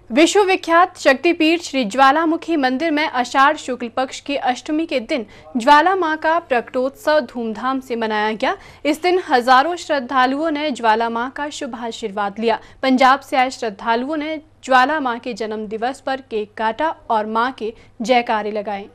विश्व विख्यात शक्तिपीठ श्री ज्वालामुखी मंदिर में आषाढ़ शुक्ल पक्ष की अष्टमी के दिन ज्वाला मां का प्रकटोत्सव धूमधाम से मनाया गया। इस दिन हजारों श्रद्धालुओं ने ज्वाला मां का शुभ आशीर्वाद लिया। पंजाब से आए श्रद्धालुओं ने ज्वाला मां के जन्म दिवस पर केक काटा और मां के जयकारे लगाए।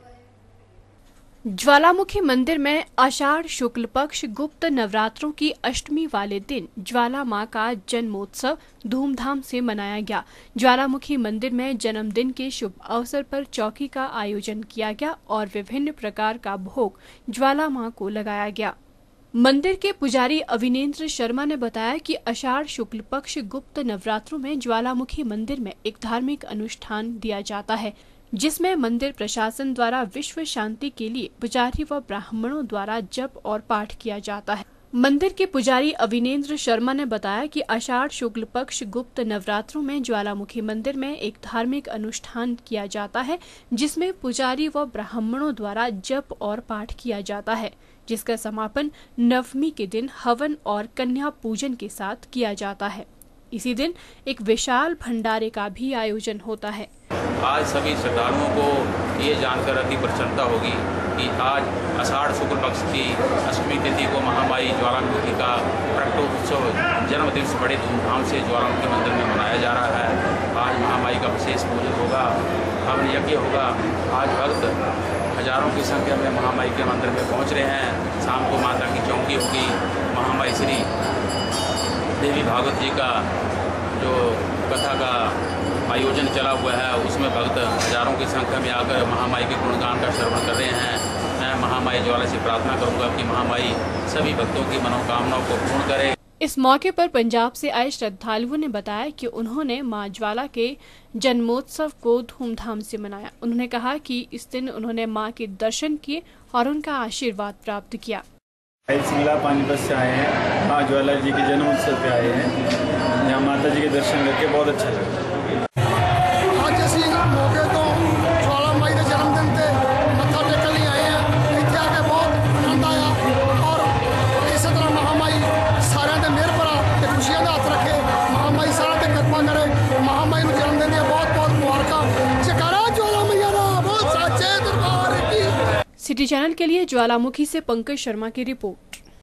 ज्वालामुखी मंदिर में आषाढ़ शुक्ल पक्ष गुप्त नवरात्रों की अष्टमी वाले दिन ज्वाला मां का जन्मोत्सव धूमधाम से मनाया गया। ज्वालामुखी मंदिर में जन्मदिन के शुभ अवसर पर चौकी का आयोजन किया गया और विभिन्न प्रकार का भोग ज्वाला मां को लगाया गया। मंदिर के पुजारी अविनेंद्र शर्मा ने बताया कि आषाढ़ शुक्ल पक्ष गुप्त नवरात्रों में ज्वालामुखी मंदिर में एक धार्मिक अनुष्ठान दिया जाता है, जिसमें मंदिर प्रशासन द्वारा विश्व शांति के लिए पुजारी व ब्राह्मणों द्वारा जप और पाठ किया जाता है। मंदिर के पुजारी अविनेंद्र शर्मा ने बताया कि आषाढ़ शुक्ल पक्ष गुप्त नवरात्रों में ज्वालामुखी मंदिर में एक धार्मिक अनुष्ठान किया जाता है, जिसमें पुजारी व ब्राह्मणों द्वारा जप और पाठ किया जाता है, जिसका समापन नवमी के दिन हवन और कन्या पूजन के साथ किया जाता है। इसी दिन एक विशाल भंडारे का भी आयोजन होता है। आज सभी श्रद्धालुओं को ये जानकर अति प्रसन्नता होगी कि आज आषाढ़ शुक्ल पक्ष की अष्टमी तिथि को महामाई ज्वालामुखी का प्रकटोत्सव जन्म दिवस बड़े धूमधाम से ज्वालामुखी मंदिर में मनाया जा रहा है। आज महामाई का विशेष पूजन होगा, हवन यज्ञ होगा। आज भक्त हजारों की संख्या में महामाई के मंदिर में पहुंच रहे हैं। शाम को माता की चौकी होगी। महामाई श्री देवी भागवत जी का जो कथा का आयोजन चला हुआ है, उसमें भक्त हजारों की संख्या में आकर महामाई के गुणगान का श्रवण कर रहे हैं। मैं महामाई ज्वाला से प्रार्थना करूंगा कि महामाई सभी भक्तों की मनोकामनाओं को पूर्ण करे। इस मौके पर पंजाब से आए श्रद्धालुओं ने बताया कि उन्होंने मां ज्वाला के जन्मोत्सव को धूमधाम से मनाया। उन्होंने कहा कि इस दिन उन्होंने मां के दर्शन किए और उनका आशीर्वाद प्राप्त किया। शिमला पानीपत से आए हैं, माँ ज्वाला जी के जन्म उत्सव पे आए हैं। यहाँ माता जी के दर्शन करके बहुत अच्छा लगा। आज असी मौके तो ज्वाला माई के जन्मदिन से मत्था टेकन लिए आए हैं। इतने आके बहुत आनंद आया और इस तरह महामाई सारे के मेहर भरा खुशियां का हाथ रखे। महामाई सारे ते कृपा करे। महामाई को जन्मदिन की बहुत बहुत मुबारक। जयकारा ज्वाला मैया दा, बहुत साचे दरबार की। सिटी चैनल के लिए ज्वालामुखी से पंकज शर्मा की रिपोर्ट।